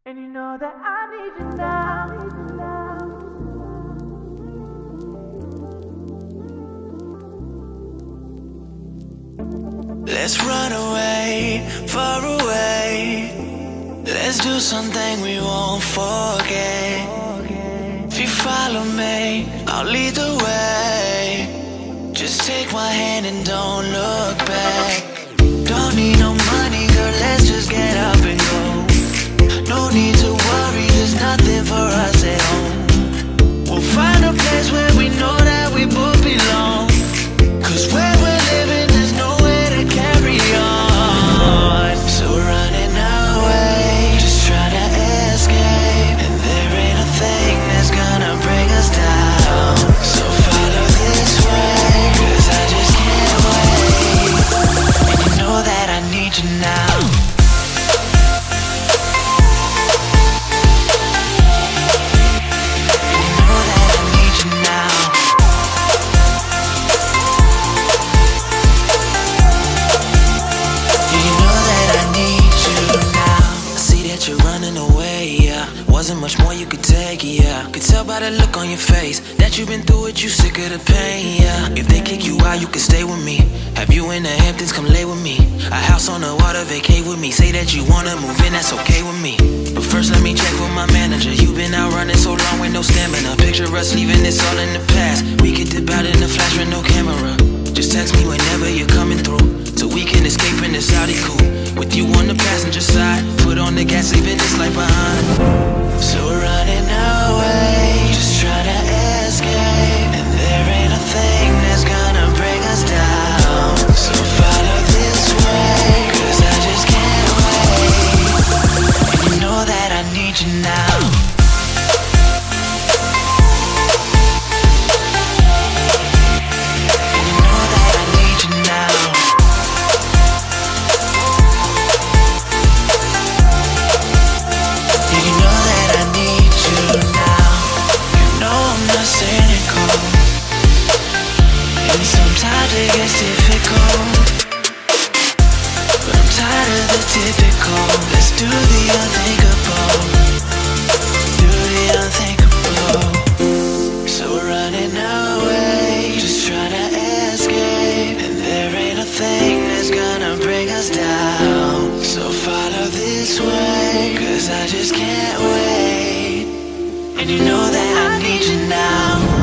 And you know that I need you now. Let's run away, far away. Let's do something we won't forget. If you follow me, I'll lead the way. Just take my hand and don't look back. Don't need no money, girl, let's just get up and go. No need to worry, there's nothing for us at home. We'll find a place where we know that we both belong. Cause where we're living, there's nowhere to carry on. So we're running away, just try to escape. And there ain't a thing that's gonna bring us down. So follow this way, cause I just can't wait. And you know that I need you now. Wasn't much more you could take, yeah. Could tell by the look on your face that you've been through it, you sick of the pain, yeah. If they kick you out, you can stay with me. Have you in the Hamptons, come lay with me. A house on the water, vacate with me. Say that you wanna move in, that's okay with me. But first let me check with my manager. You've been out running so long with no stamina. Picture us leaving this all in the past. We could dip out in the flash with no camera. Just text me whenever you're coming through, so we can escape in this Audi coupe. With you on the passenger side, foot on the gas, leaving this life behind. So we're running away, just try to escape. And there ain't a thing that's gonna bring us down. So follow this way, cause I just can't wait. And you know that I need you now. It gets difficult, but I'm tired of the typical. Let's do the unthinkable, do the unthinkable. So we're running away, just trying to escape. And there ain't a thing that's gonna bring us down. So follow this way, cause I just can't wait. And you know that I need you now.